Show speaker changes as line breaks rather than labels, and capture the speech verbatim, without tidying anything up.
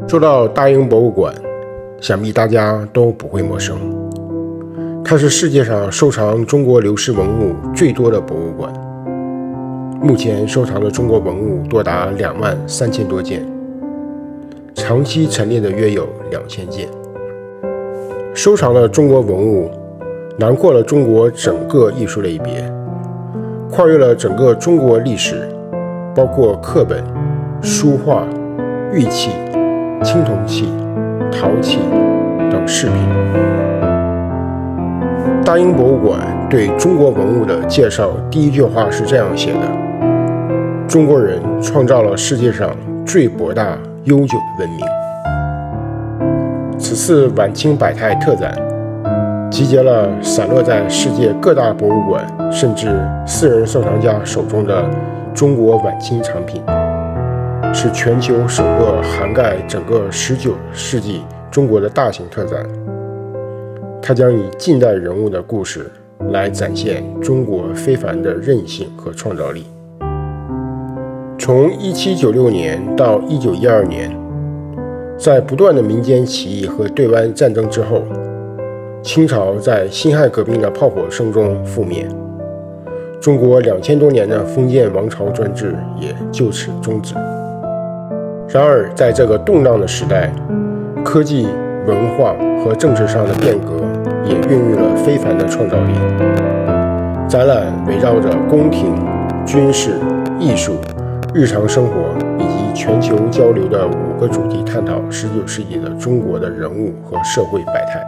说到大英博物馆，想必大家都不会陌生。它是世界上收藏中国流失文物最多的博物馆，目前收藏的中国文物多达两万三千多件，长期陈列的约有两千件。收藏的中国文物囊括了中国整个艺术类别，跨越了整个中国历史，包括课本、书画、玉器、青铜器、陶器等饰品。大英博物馆对中国文物的介绍第一句话是这样写的：中国人创造了世界上最博大悠久的文明。此次晚清百态特展集结了散落在世界各大博物馆甚至私人收藏家手中的中国晚清藏品，是全球首个涵盖整个十九世纪中国的大型特展。它将以近代人物的故事来展现中国非凡的韧性和创造力。从一七九六年到一九一二年，在不断的民间起义和对外战争之后，清朝在辛亥革命的炮火声中覆灭，中国两千多年的封建王朝专制也就此终止。然而，在这个动荡的时代，科技、文化和政治上的变革也孕育了非凡的创造力。展览围绕着宫廷、军事、艺术、日常生活以及全球交流的五个主题，探讨十九世纪的中国的人物和社会百态。